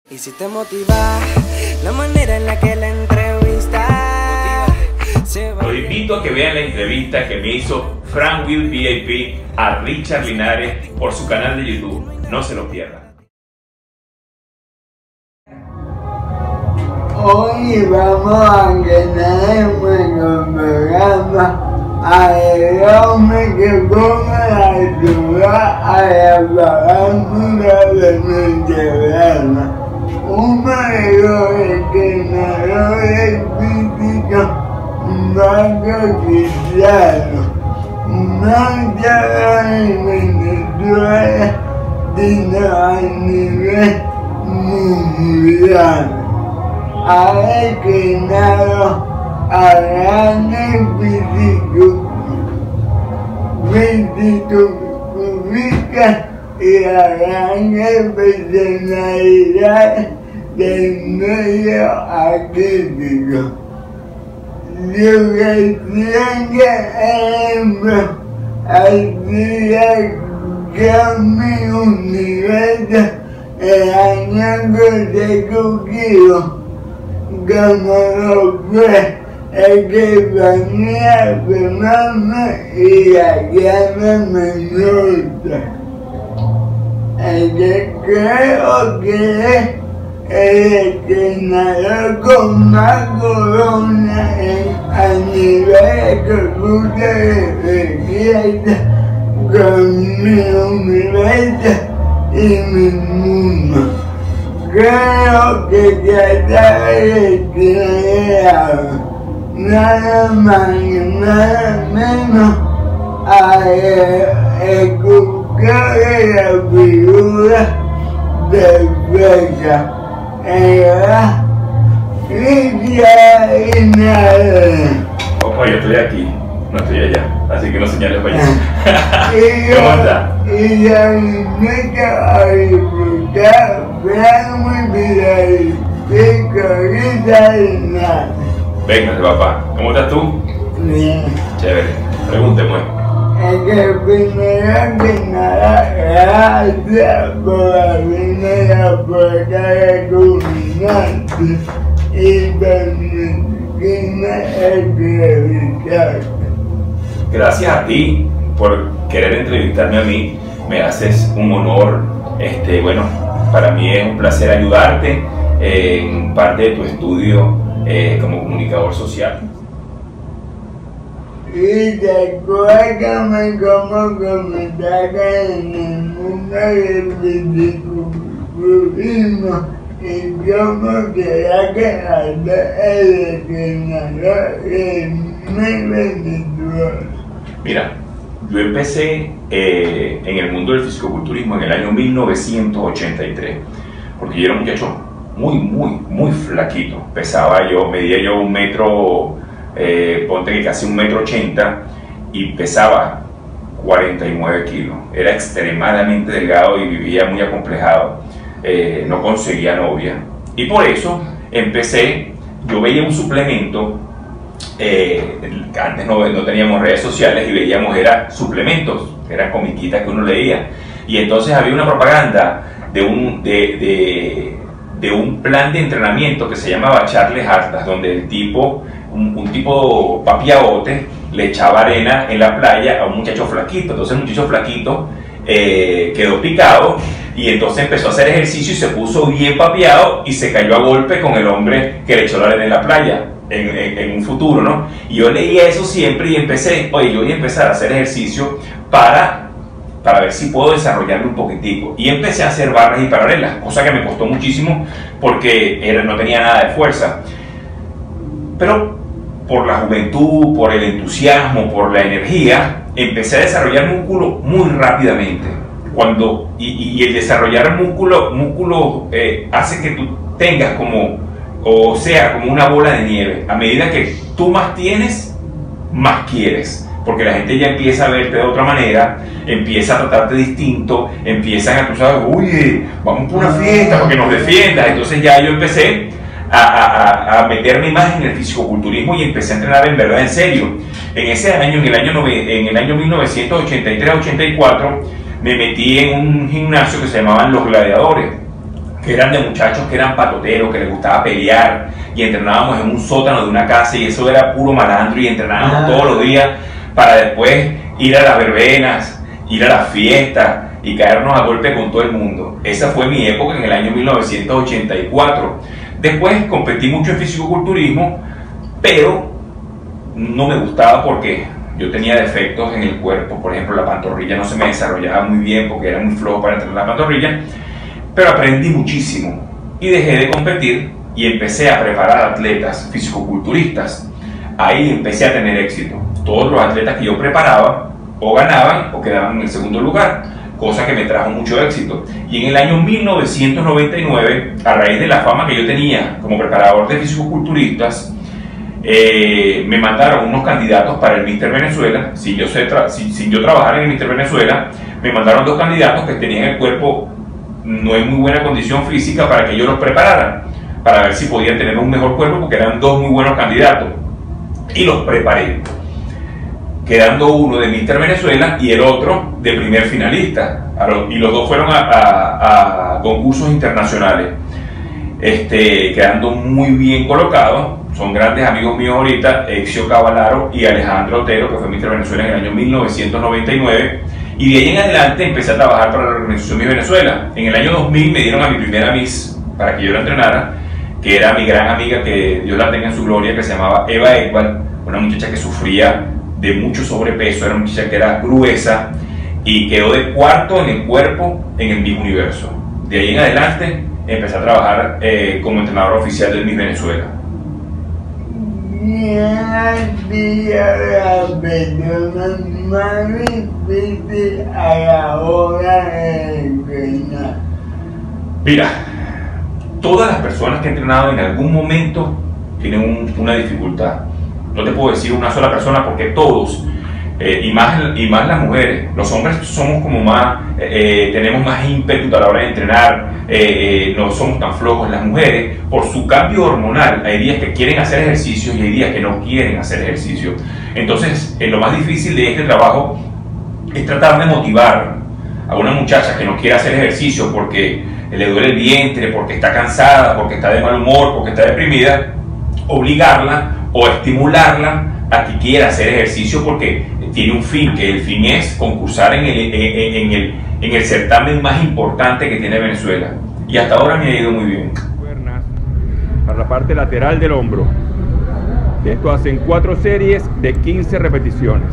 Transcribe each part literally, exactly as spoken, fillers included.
Y si te motiva la manera en la que la entrevista se va. Los invito a que vean la entrevista que me hizo Frank Will V I P a Richard Linares por su canal de YouTube. No se lo pierdan. Hoy vamos a ganar nuestro programa al hombre que ponga la ayuda a la farándula de nuestro programa. Un mayor que narró el crítico Marco Cristiano, no solo en Venezuela, sino a nivel mundial. Ha estrenado a grandes físicos, físicos y a grandes personalidades del medio artístico. Su reciente ejemplo hacía que mi universo el año consecutivo, como lo fue Estefanía Fernández y Adriana Mendoza. El que creo que es el entrenador con más corona a nivel de belleza con mi universo y mi mundo. Creo que tratar de crear nada más y nada menos a escuchar la figura de Bella. Era Lidia Linares. Opa, yo estoy aquí, no estoy allá, así que no señales para allá. ¿Cómo está? Y la invito a disfrutar Frank Will V I P Linares. Venga, papá, ¿cómo estás tú? Bien. Chévere, pregúnteme. Es que primero que nada, gracias por abrirme la puerta de culminante y permitirme entrevistarte. Gracias a ti por querer entrevistarme a mí, me haces un honor. Este, bueno, para mí es un placer ayudarte en parte de tu estudio eh, como comunicador social. Y recuérdame cómo comentaste en el mundo del fisiculturismo y cómo será que hace el entrenador en mi Venezuela. Mira, yo empecé eh, en el mundo del fisicoculturismo en el año mil novecientos ochenta y tres, porque yo era un muchacho muy, muy, muy flaquito. Pesaba yo, medía yo un metro, eh, ponte que casi un metro ochenta, y pesaba cuarenta y nueve kilos. Era extremadamente delgado y vivía muy acomplejado. Eh, no conseguía novia. Y por eso empecé, yo veía un suplemento. Eh, antes no, no teníamos redes sociales y veíamos era suplementos, eran comiquitas que uno leía, y entonces había una propaganda de un, de, de, de un plan de entrenamiento que se llamaba Charles Atlas, donde el tipo, un, un tipo papiabote, le echaba arena en la playa a un muchacho flaquito. Entonces el muchacho flaquito eh, quedó picado y entonces empezó a hacer ejercicio y se puso bien papiado y se cayó a golpe con el hombre que le echó la arena en la playa. En, en, en un futuro, ¿no? Y yo leía eso siempre y empecé, oye, yo voy a empezar a hacer ejercicio para, para ver si puedo desarrollarme un poquitico. Y empecé a hacer barras y paralelas, cosa que me costó muchísimo porque era, no tenía nada de fuerza. Pero por la juventud, por el entusiasmo, por la energía, empecé a desarrollar músculo muy rápidamente. Cuando, y, y el desarrollar músculo, músculo eh, hace que tú tengas como... o sea, como una bola de nieve. A medida que tú más tienes, más quieres, porque la gente ya empieza a verte de otra manera, empieza a tratarte distinto, empiezan a, tú sabes, oye, vamos por una fiesta porque nos defiendas. Entonces ya yo empecé a, a, a meterme más en el fisicoculturismo y empecé a entrenar en verdad, en serio. En ese año, en el año, en el año mil novecientos ochenta y tres ochenta y cuatro, me metí en un gimnasio que se llamaban Los Gladiadores, que eran de muchachos que eran patoteros, que les gustaba pelear, y entrenábamos en un sótano de una casa, y eso era puro malandro, y entrenábamos ah. todos los días para después ir a las verbenas, ir a las fiestas y caernos a golpe con todo el mundo. Esa fue mi época en el año mil novecientos ochenta y cuatro. Después competí mucho en fisicoculturismo, pero no me gustaba porque yo tenía defectos en el cuerpo. Por ejemplo, la pantorrilla no se me desarrollaba muy bien porque era muy flojo para entrenar la pantorrilla, pero aprendí muchísimo y dejé de competir y empecé a preparar atletas fisicoculturistas. Ahí empecé a tener éxito. Todos los atletas que yo preparaba o ganaban o quedaban en el segundo lugar, cosa que me trajo mucho éxito. Y en el año mil novecientos noventa y nueve, a raíz de la fama que yo tenía como preparador de fisicoculturistas, eh, me mandaron unos candidatos para el míster Venezuela. Sin yo, sé sin, sin yo trabajar en el míster Venezuela, me mandaron dos candidatos que tenían el cuerpo no en muy buena condición física para que yo los preparara, para ver si podían tener un mejor cuerpo, porque eran dos muy buenos candidatos. Y los preparé, quedando uno de míster Venezuela y el otro de primer finalista, y los dos fueron a, a, a concursos internacionales, este, quedando muy bien colocados. Son grandes amigos míos ahorita, Exio Cavalaro y Alejandro Otero, que fue míster Venezuela en el año mil novecientos noventa y nueve, y de ahí en adelante empecé a trabajar para la organización Miss Venezuela. En el año dos mil me dieron a mi primera Miss para que yo la entrenara, que era mi gran amiga, que Dios la tenga en su gloria, que se llamaba Eva Ekbal, una muchacha que sufría de mucho sobrepeso, era una muchacha que era gruesa y quedó de cuarto en el cuerpo en el Miss Universo. De ahí en adelante empecé a trabajar eh, como entrenador oficial del Miss Venezuela. Y en día la persona más difícil a la hora de entrenar. Mira, todas las personas que he entrenado en algún momento tienen un, una dificultad. No te puedo decir una sola persona porque todos, eh, y, más, y más las mujeres, los hombres somos como más, eh, tenemos más ímpetu a la hora de entrenar, eh, eh, no somos tan flojos. Las mujeres, por su cambio hormonal, hay días que quieren hacer ejercicio y hay días que no quieren hacer ejercicio. Entonces, eh, lo más difícil de este trabajo es tratar de motivar a una muchacha que no quiere hacer ejercicio porque le duele el vientre, porque está cansada, porque está de mal humor, porque está deprimida, obligarla o estimularla a que quiera hacer ejercicio porque tiene un fin, que el fin es concursar en el, en, en, el, en el certamen más importante que tiene Venezuela. Y hasta ahora me ha ido muy bien. Para la parte lateral del hombro. Esto hacen cuatro series de quince repeticiones.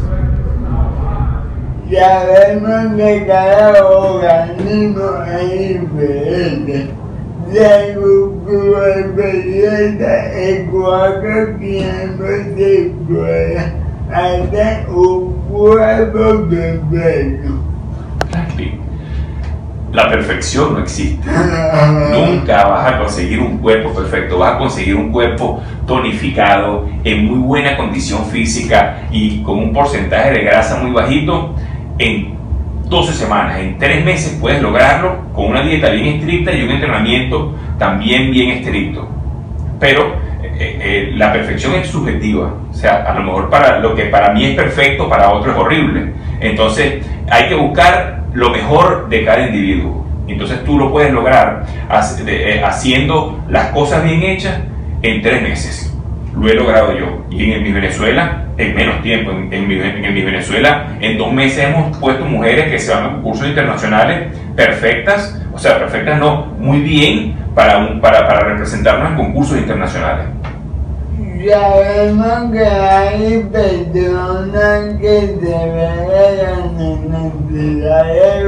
Sabemos que cada organismo es diferente. Según tu experiencia, en cuatro tiempos se puede hacer un cuerpo perfecto. Franklin, la perfección no existe. Nunca vas a conseguir un cuerpo perfecto. Vas a conseguir un cuerpo tonificado, en muy buena condición física y con un porcentaje de grasa muy bajito en doce semanas. En tres meses puedes lograrlo con una dieta bien estricta y un entrenamiento también bien estricto. Pero eh, eh, la perfección es subjetiva. O sea, a lo mejor para lo que para mí es perfecto, para otro es horrible. Entonces hay que buscar lo mejor de cada individuo. Entonces tú lo puedes lograr haciendo las cosas bien hechas en tres meses. Lo he logrado yo. Y en el Miss Venezuela, en menos tiempo. En, en, en el Miss Venezuela, en dos meses hemos puesto mujeres que se van a concursos internacionales perfectas, o sea, perfectas no, muy bien para, un, para, para representarnos en concursos internacionales. Sabemos que hay personas que se ven la necesidad de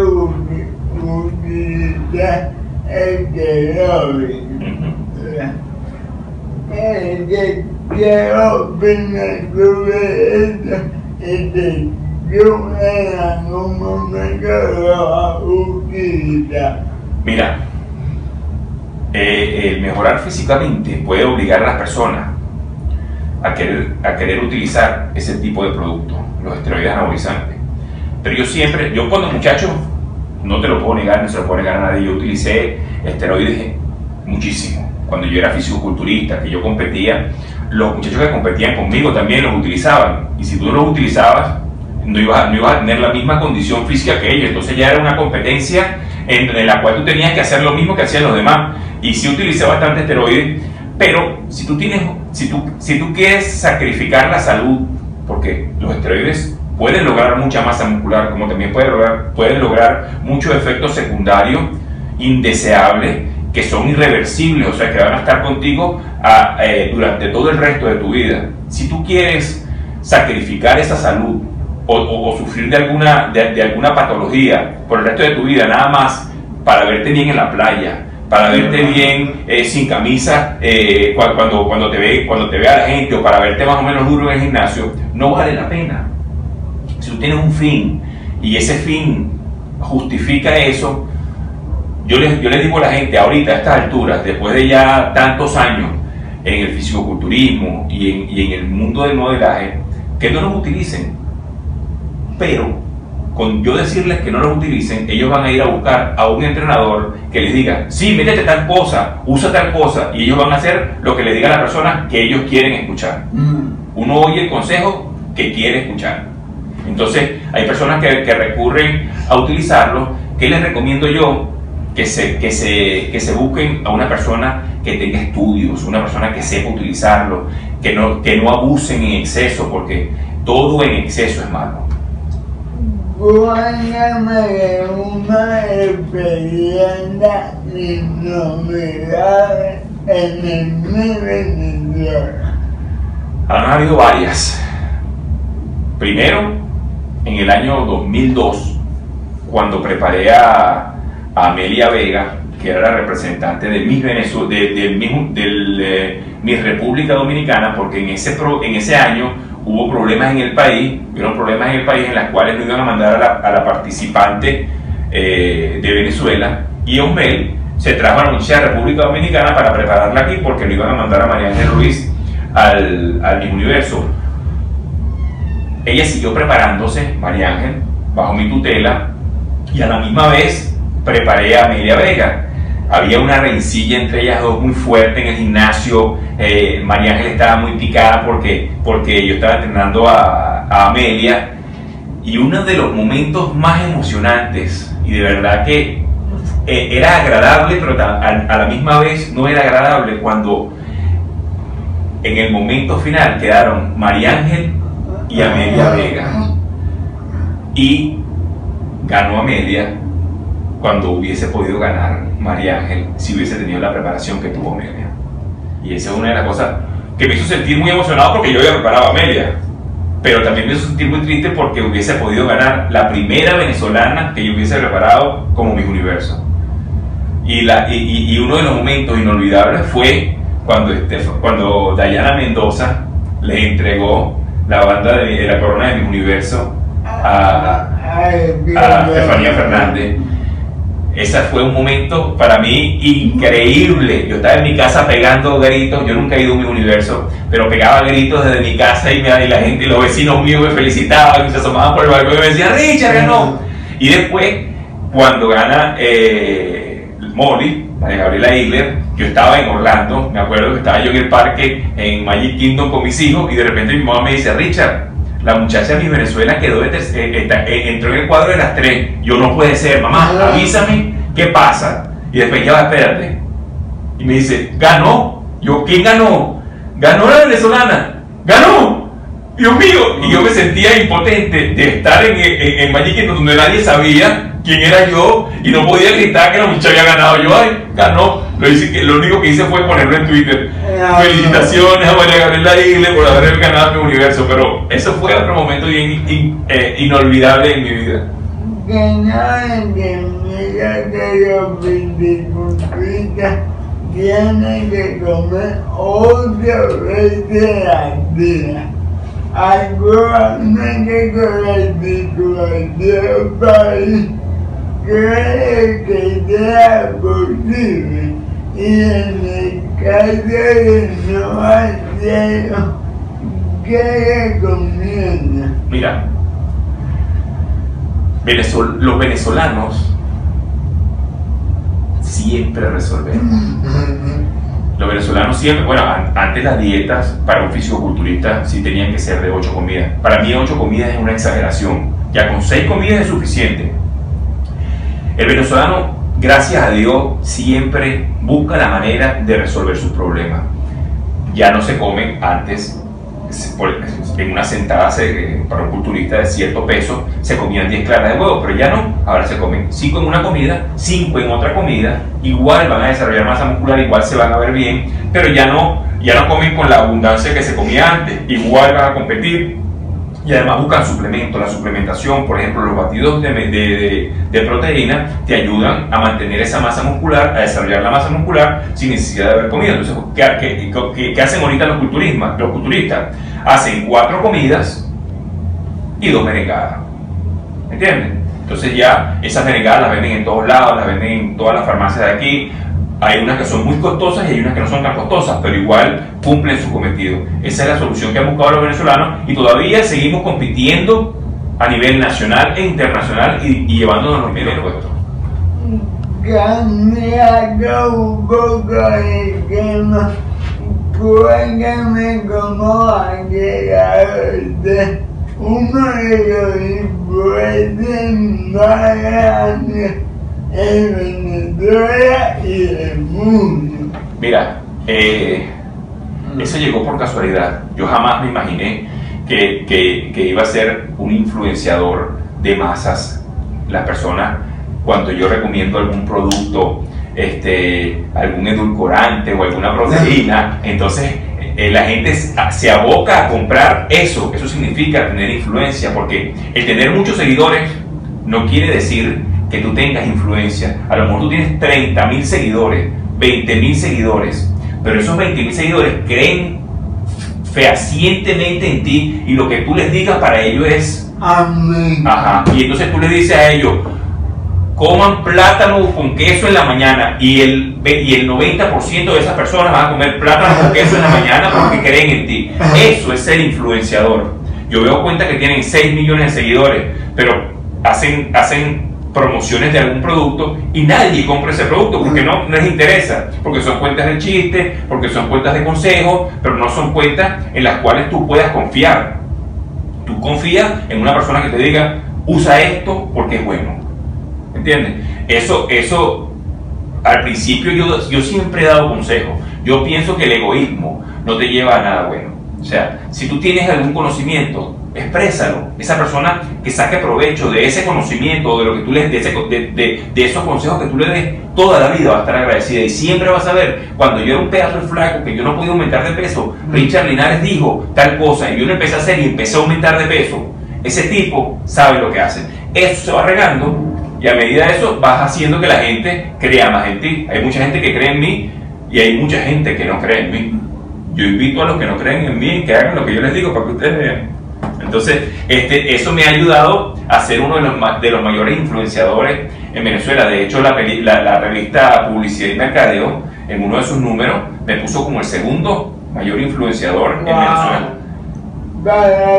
utilizar esteroides. Eh, que quiero opinar sobre esto y que yo en algún momento lo utilizo. Mira, eh, el mejorar físicamente puede obligar a las personas a querer, a querer utilizar ese tipo de productos, los esteroides anabolizantes. Pero yo siempre, yo cuando muchacho, no te lo puedo negar, no se lo puedo negar a nadie, yo utilicé esteroides muchísimo. Cuando yo era fisicoculturista, que yo competía, los muchachos que competían conmigo también los utilizaban. Y si tú no los utilizabas, no ibas, no ibas a tener la misma condición física que ellos. Entonces ya era una competencia en, en la cual tú tenías que hacer lo mismo que hacían los demás. Y sí utilicé bastante esteroides, pero si tú, tienes, si tú, si tú quieres sacrificar la salud, porque los esteroides pueden lograr mucha masa muscular, como también pueden lograr, pueden lograr muchos efectos secundarios indeseables que son irreversibles, o sea, que van a estar contigo a, eh, durante todo el resto de tu vida. Si tú quieres sacrificar esa salud o, o, o sufrir de alguna, de, de alguna patología por el resto de tu vida, nada más para verte bien en la playa, para verte bien eh, sin camisa eh, cuando, cuando, te ve, cuando te vea la gente, o para verte más o menos duro en el gimnasio, no vale la pena. Si tú tienes un fin y ese fin justifica eso, yo les, yo les digo a la gente ahorita a estas alturas, después de ya tantos años en el fisicoculturismo y en, y en el mundo del modelaje, que no los utilicen. Pero con yo decirles que no los utilicen, ellos van a ir a buscar a un entrenador que les diga, sí, métete tal cosa, usa tal cosa, y ellos van a hacer lo que le diga a la persona que ellos quieren escuchar. Uno oye el consejo que quiere escuchar. Entonces hay personas que, que recurren a utilizarlo. ¿Qué les recomiendo yo? Que se, que, se, que se busquen a una persona que tenga estudios, una persona que sepa utilizarlo, que no, que no abusen en exceso, porque todo en exceso es malo. Cuéntame de una experiencia inolvidable en el medio. Han habido varias. Primero, en el año dos mil dos, cuando preparé a a Amelia Vega, que era la representante de Miss Venezuela, de, de, de, del eh, Miss República Dominicana, porque en ese, pro, en ese año hubo problemas en el país, hubo problemas en el país en las cuales no iban a mandar a la, a la participante eh, de Venezuela, y Osmel se trajo a la muchacha de República Dominicana para prepararla aquí, porque lo iban a mandar a María Ángel Ruiz al, al Miss Universo. Ella siguió preparándose, María Ángel, bajo mi tutela, y a la misma vez preparé a Amelia Vega. Había una rencilla entre ellas dos muy fuerte en el gimnasio. eh, María Ángel estaba muy picada porque, porque yo estaba entrenando a, a Amelia, y uno de los momentos más emocionantes, y de verdad que eh, era agradable, pero a, a la misma vez no era agradable, cuando en el momento final quedaron María Ángel y Amelia Vega, y ganó Amelia cuando hubiese podido ganar María Ángel si hubiese tenido la preparación que tuvo Amelia. Y esa es una de las cosas que me hizo sentir muy emocionado, porque yo había preparado a Amelia, pero también me hizo sentir muy triste porque hubiese podido ganar la primera venezolana que yo hubiese preparado como Miss Universo. Y, la, y, y uno de los momentos inolvidables fue cuando, este, cuando Dayana Mendoza le entregó la banda de, de la corona de Miss Universo a, a Estefanía Fernández. Ese fue un momento para mí increíble. Yo estaba en mi casa pegando gritos. Yo nunca he ido a un universo, pero pegaba gritos desde mi casa, y, me, y la gente y los vecinos míos me felicitaban y se asomaban por el balcón y me decían, Richard, ganó. Y después, cuando gana eh, Molly, María Gabriela Isler, yo estaba en Orlando. Me acuerdo que estaba yo en el parque en Magic Kingdom con mis hijos, y de repente mi mamá me dice, Richard, la muchacha de mi Venezuela quedó de ter- eh, eh, entró en el cuadro de las tres. Yo, no puede ser, mamá, avísame, ¿qué pasa? Y después, ya va, espérate. Y me dice, ¿ganó? Yo, ¿quién ganó? Ganó la venezolana, ganó. Dios mío. Y yo me sentía impotente de estar en, en, en Magic Kingdom, donde nadie sabía quién era yo, y no podía gritar que la muchacha había ganado. Yo, ay, ganó. Lo, hice, lo único que hice fue ponerlo en Twitter. Felicitaciones a María Gabriela Isle por haber ganado mi universo, pero eso fue otro momento bien in, eh, inolvidable en mi vida. Que no entienda que los viticultores tienen que comer ocho veces al día. Actualmente con la situación del país, cree que sea posible, y en el caso de no hacerlo, ¿qué recomienda? Mira, Venezol- los venezolanos siempre resolvemos. Los venezolanos siempre, bueno, an- antes las dietas para un fisicoculturista sí tenían que ser de ocho comidas. Para mí ocho comidas es una exageración. Ya con seis comidas es suficiente. El venezolano gracias a Dios, siempre busca la manera de resolver sus problemas. Ya no se comen antes, en una sentada para un culturista de cierto peso, se comían diez claras de huevo, pero ya no, ahora se comen cinco en una comida, cinco en otra comida, igual van a desarrollar masa muscular, igual se van a ver bien, pero ya no, ya no comen con la abundancia que se comía antes, igual van a competir. Y además buscan suplementos. La suplementación, por ejemplo, los batidos de, de, de, de proteína te ayudan a mantener esa masa muscular, a desarrollar la masa muscular sin necesidad de haber comido. Entonces, ¿qué, qué, qué, qué hacen ahorita los culturistas? Los culturistas hacen cuatro comidas y dos merengadas. ¿Entienden? Entonces ya esas merengadas las venden en todos lados, las venden en todas las farmacias de aquí. Hay unas que son muy costosas y hay unas que no son tan costosas, pero igual cumplen su cometido. Esa es la solución que han buscado los venezolanos y todavía seguimos compitiendo a nivel nacional e internacional y, y llevándonos los primeros puestos. Cambiando un poco el tema, cuéntame cómo ha llegado usted, uno de los influencers más grandes en Venezuela y el mundo. Mira, eh, eso llegó por casualidad. Yo jamás me imaginé que, que, que iba a ser un influenciador de masas. Las personas, cuando yo recomiendo algún producto, este, algún edulcorante o alguna proteína, entonces eh, la gente se aboca a comprar eso. Eso significa tener influencia, porque el tener muchos seguidores no quiere decir que tú tengas influencia. A lo mejor tú tienes treinta mil seguidores, veinte mil seguidores, pero esos veinte mil seguidores creen fehacientemente en ti y lo que tú les digas para ellos es amén. Ajá. Y entonces tú les dices a ellos, coman plátano con queso en la mañana y el, y el noventa por ciento de esas personas van a comer plátano con queso en la mañana porque creen en ti. Eso es ser influenciador. Yo veo cuenta que tienen seis millones de seguidores, pero hacen, hacen promociones de algún producto y nadie compra ese producto porque no, no les interesa, porque son cuentas de chiste, porque son cuentas de consejo, pero no son cuentas en las cuales tú puedas confiar. Tú confías en una persona que te diga, usa esto porque es bueno. ¿Entiendes? Eso, eso al principio yo, yo siempre he dado consejos. Yo pienso que el egoísmo no te lleva a nada bueno. O sea, si tú tienes algún conocimiento, exprésalo. Esa persona que saque provecho de ese conocimiento, de lo que tú le, de, ese, de, de, de esos consejos que tú le des, toda la vida va a estar agradecida y siempre vas a ver. Cuando yo era un pedazo de flaco, que yo no podía aumentar de peso, Richard Linares dijo tal cosa y yo lo empecé a hacer y empecé a aumentar de peso. Ese tipo sabe lo que hace. Eso se va regando y a medida de eso vas haciendo que la gente crea más en ti. Hay mucha gente que cree en mí y hay mucha gente que no cree en mí. Yo invito a los que no creen en mí que hagan lo que yo les digo para que ustedes vean. Entonces, este, eso me ha ayudado a ser uno de los, de los mayores influenciadores en Venezuela. De hecho, la, la, la revista Publicidad y Mercadeo, en uno de sus números, me puso como el segundo mayor influenciador wow. en Venezuela. Para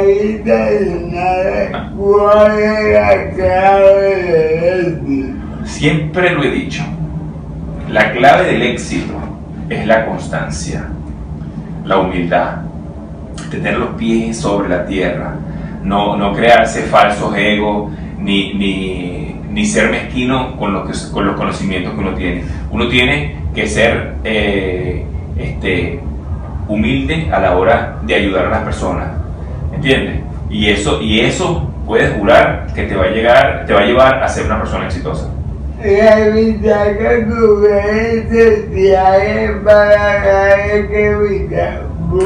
nada, ¿cuál es la clave del éxito? Siempre lo he dicho. La clave del éxito es la constancia, la humildad, tener los pies sobre la tierra, no, no crearse falsos egos, ni, ni, ni ser mezquino con los, que, con los conocimientos que uno tiene. Uno tiene que ser eh, este, humilde a la hora de ayudar a las personas, ¿entiendes? Y eso, y eso puedes jurar que te va a llegar, te va a llevar a ser una persona exitosa. Evitar que cubre viajes para que evitar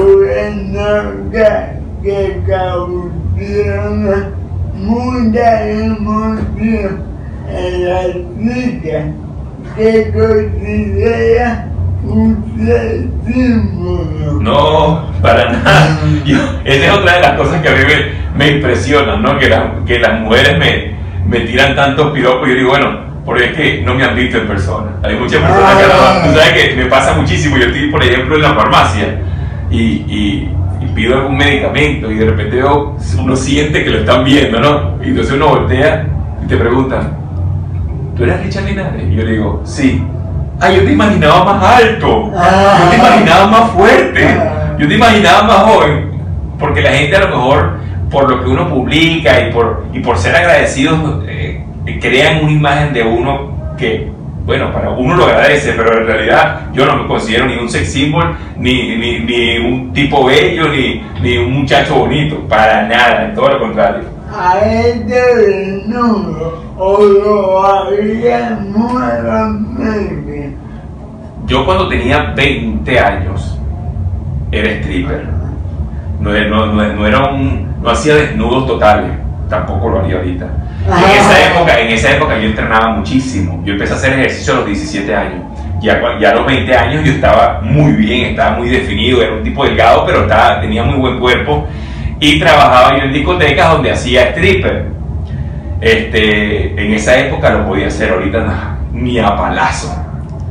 nunca que causó mucha emoción en la chica que considera un símbolo. No, para nada. Yo, esa es otra de las cosas que a mí me, me impresionan, ¿no? Que, la, que las mujeres me, me tiran tantos piropos y yo digo, bueno, porque es que no me han visto en persona. Hay muchas personas que no, tú sabes que me pasa muchísimo. Yo estoy, por ejemplo, en la farmacia y, y, y pido algún medicamento y de repente veo, uno siente que lo están viendo, ¿no? Y entonces uno voltea y te preguntan, ¿tú eres Richard Linares? Y yo le digo, sí. Ah, yo te imaginaba más alto, yo te imaginaba más fuerte, yo te imaginaba más joven. Porque la gente a lo mejor, por lo que uno publica y por, y por ser agradecidos, eh, crean una imagen de uno que bueno, para uno lo agradece, pero en realidad yo no me considero ni un sex symbol, ni, ni, ni un tipo bello, ni, ni un muchacho bonito, para nada, todo lo contrario. A este desnudo, o lo haría nuevamente. Yo cuando tenía veinte años era stripper, no, no, no, no, era un, no hacía desnudos totales, tampoco lo haría ahorita. En esa época, en esa época yo entrenaba muchísimo, yo empecé a hacer ejercicio a los diecisiete años, ya, ya a los veinte años yo estaba muy bien, estaba muy definido, era un tipo delgado, pero estaba, tenía muy buen cuerpo, y trabajaba yo en discotecas donde hacía stripper. Este, en esa época lo podía hacer, ahorita no, ni a palazo.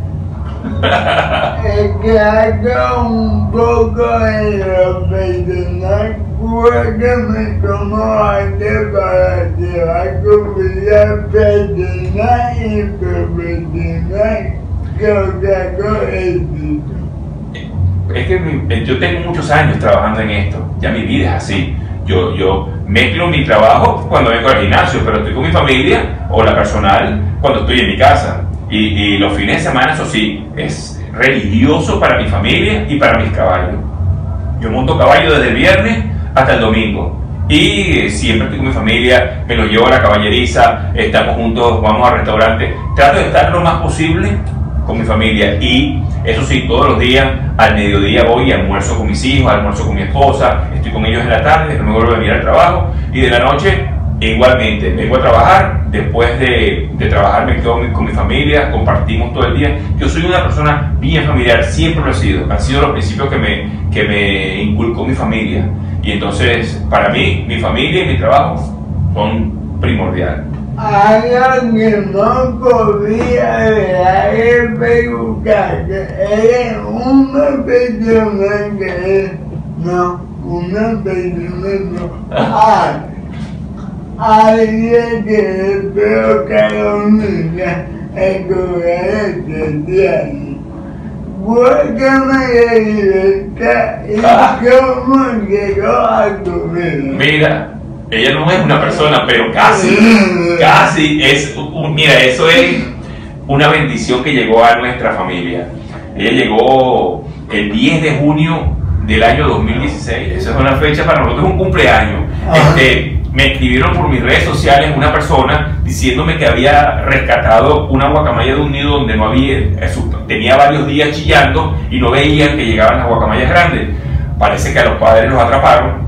Es que haga un poco de lo personal, cuéntame cómo hace para llevar tu vida personal y profesional que otra cosa éxito. Es que mi, yo tengo muchos años trabajando en esto, ya mi vida es así. Yo, yo mezclo mi trabajo cuando vengo al gimnasio, pero estoy con mi familia o la personal cuando estoy en mi casa. Y, y los fines de semana, eso sí, es religioso para mi familia y para mis caballos. Yo monto caballo desde el viernes hasta el domingo. Y siempre estoy con mi familia, me los llevo a la caballeriza, estamos juntos, vamos al restaurante. Trato de estar lo más posible con mi familia. Y eso sí, todos los días, al mediodía voy y almuerzo con mis hijos, almuerzo con mi esposa, estoy con ellos en la tarde, después me vuelvo a venir al trabajo. Y de la noche, igualmente, vengo a trabajar, después de, de trabajar me quedo con mi familia, compartimos todo el día. Yo soy una persona bien familiar, siempre lo he sido, han sido los principios que me, que me inculcó mi familia. Y entonces, para mí, mi familia y mi trabajo son primordiales. Algo que no podía dejar de preguntar, que eres una persona que es, no, una persona no, ah, alguien que espero que nunca escogerá este día. Cuéntame de libertad y Ah. cómo llegó a tu vida. Mira, ella no es una persona, pero casi, casi es, un- mira, eso es una bendición que llegó a nuestra familia. Ella llegó el diez de junio del año dos mil dieciséis, esa es una fecha para nosotros, es un cumpleaños. Este, me escribieron por mis redes sociales una persona diciéndome que había rescatado una guacamaya de un nido donde no había, eso, tenía varios días chillando y no veían que llegaban las guacamayas grandes. Parece que a los padres los atraparon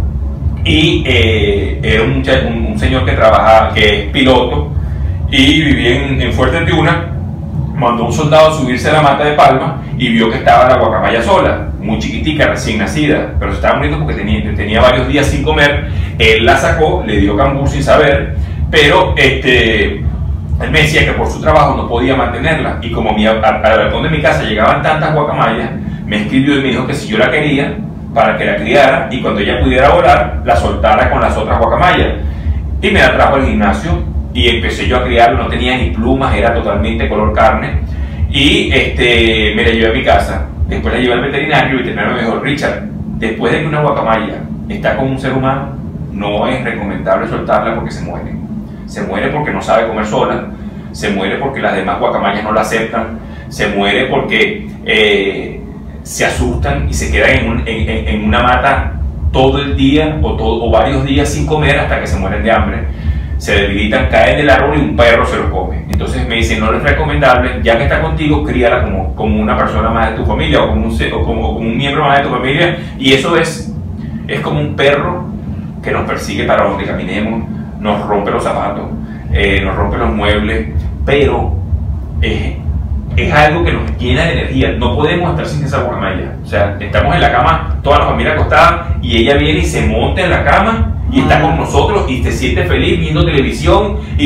y eh, era un, muchacho, un, un señor que trabaja, que es piloto y vivía en, en Fuerte Tiuna. Mandó un soldado a subirse a la mata de palma y vio que estaba la guacamaya sola, muy chiquitica, recién nacida, pero se estaba muriendo porque tenía, tenía varios días sin comer. Él la sacó, le dio cambur sin saber, pero este, él me decía que por su trabajo no podía mantenerla, y como mi, a- al balcón de mi casa llegaban tantas guacamayas, me escribió y me dijo que si yo la quería, para que la criara, y cuando ella pudiera volar, la soltara con las otras guacamayas. Y me la trajo al gimnasio, y empecé yo a criarlo, no tenía ni plumas, era totalmente color carne, y este, me la llevé a mi casa. Después la llevé al veterinario, y el veterinario me dijo: Richard, después de que una guacamaya está con un ser humano, no es recomendable soltarla porque se muere. Se muere porque no sabe comer sola, se muere porque las demás guacamayas no la aceptan, se muere porque eh, se asustan y se quedan en, un, en, en- en una mata todo el día o, todo, o varios días sin comer hasta que se mueren de hambre. Se debilitan, caen del árbol y un perro se los come. Entonces me dicen: no es recomendable, ya que está contigo, críala como, como una persona más de tu familia, o como, un, se- o como, o como un miembro más de tu familia. Y eso es, es como un perro que nos persigue para donde caminemos, nos rompe los zapatos, eh, nos rompe los muebles, pero es, es algo que nos llena de energía. No podemos estar sin esa guacamaya. O sea, estamos en la cama, toda la familia acostada, y ella viene y se monta en la cama y está con nosotros y se siente feliz viendo televisión y,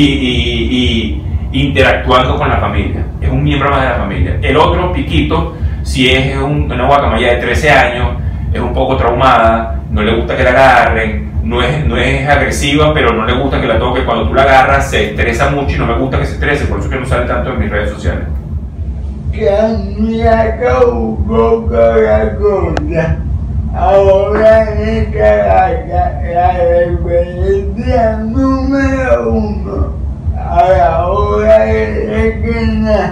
y- y interactuando con la familia. Es un miembro más de la familia. El otro, Piquito, si es un- una guacamaya de trece años, es un poco traumada, no le gusta que la agarren, no es, no es agresiva, pero no le gusta que la toque. Cuando tú la agarras se estresa mucho y no me gusta que se estrese, por eso que no sale tanto en mis redes sociales. Cambiaca un poco la cosa. Ahora en Caracas, la referencia número uno a la hora de recrear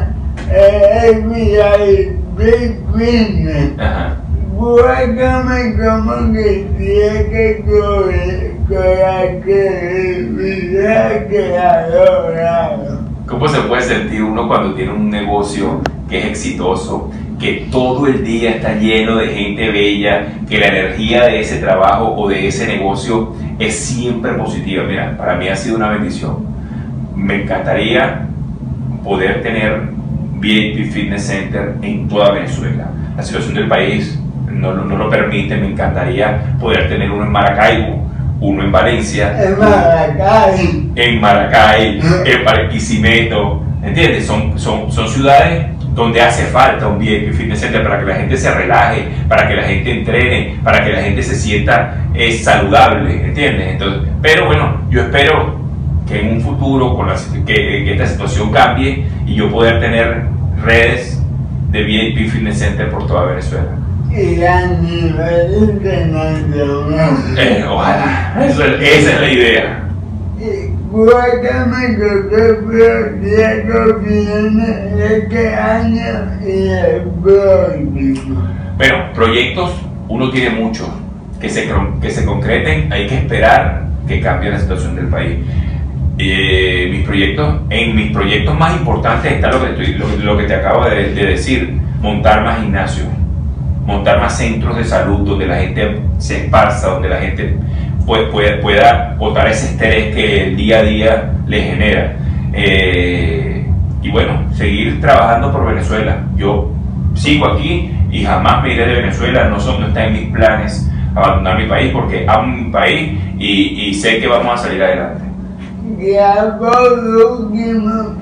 eh, mira, Big Business. Ajá. Guárdame como que tiene que correr con la credibilidad que ha logrado. ¿Cómo se puede sentir uno cuando tiene un negocio que es exitoso, que todo el día está lleno de gente bella, que la energía de ese trabajo o de ese negocio es siempre positiva? Mira, para mí ha sido una bendición. Me encantaría poder tener V I P Fitness Center en toda Venezuela. La situación del país no, no, no lo permite. Me encantaría poder tener uno en Maracaibo, uno en Valencia, En Maracay. en Maracay, en Barquisimeto, ¿entiendes? Son, son, son ciudades donde hace falta un V I P Fitness Center para que la gente se relaje, para que la gente entrene, para que la gente se sienta eh, saludable, ¿entiendes? Entonces, pero bueno, yo espero que en un futuro con la, que, que esta situación cambie y yo poder tener redes de V I P Fitness Center por toda Venezuela. Y a nivel internacional. Eh, ojalá, eso es- esa es la idea. Y guárdame que el proyecto viene este año y el próximo. Bueno, proyectos uno tiene muchos, que se, cron- que se concreten, hay que esperar que cambie la situación del país. Eh, mis proyectos, en mis proyectos más importantes está lo que, estoy- lo, lo que te acabo de, de decir, montar más gimnasios, montar más centros de salud donde la gente se esparza, donde la gente puede, puede- pueda botar ese estrés que el día a día le genera. Eh, y bueno, seguir trabajando por Venezuela. Yo sigo aquí y jamás me iré de Venezuela, no, son, no está en mis planes abandonar mi país porque amo mi país y, y sé que vamos a salir adelante. Ya por último,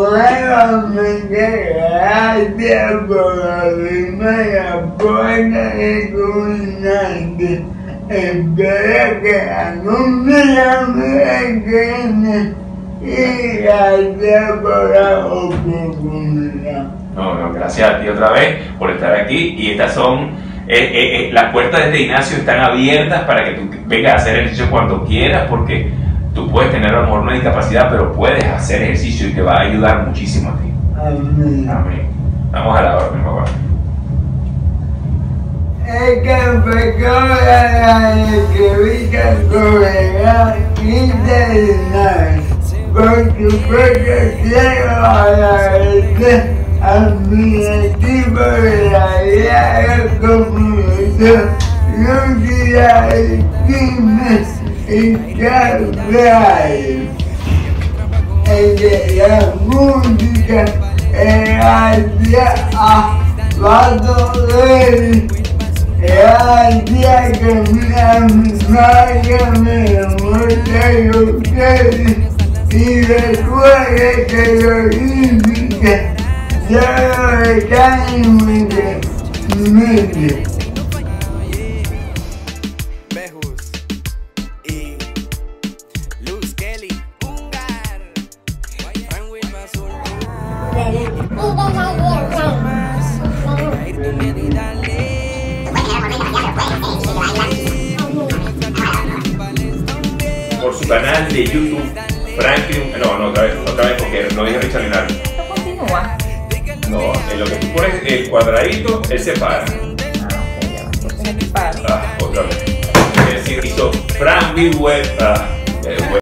nuevamente gracias por abrirme la puerta de Comunante. Espero que algún día me quede y gracias por la oportunidad. No, no, gracias a ti otra vez por estar aquí y estas son, eh, eh, eh, las puertas de este gimnasio están abiertas para que tú vengas a hacer ejercicio cuando quieras porque tú puedes tener a lo mejor una discapacidad pero puedes hacer ejercicio y te va a ayudar muchísimo a ti. Amén. Amén. Vamos a la hora, mi papá. Es que pecó la entrevista colega internacional. Por supuesto quiero agradecer a mi equipo de la diaria comunicación, Lucía Jiménez y Gabriel. El de la música, gracias a Pato Rey. El día que mi amiga me muestra ustedes y recuerde que lo olímpica ya lo está en mi mente. Bejus y Luz Kelly Ungar Frank Wilma Azul más caer tu miedo y dale Por su canal de YouTube, Franklin, no, no, otra vez, otra vez porque no dije Richard Linares. Esto continúa. No, en lo que tú pones el cuadradito, él se para. Ah, ok, ya va. Entonces aquí para. Ah, otra vez. Es decir, hizo Franklin Web. Ah, eh, web.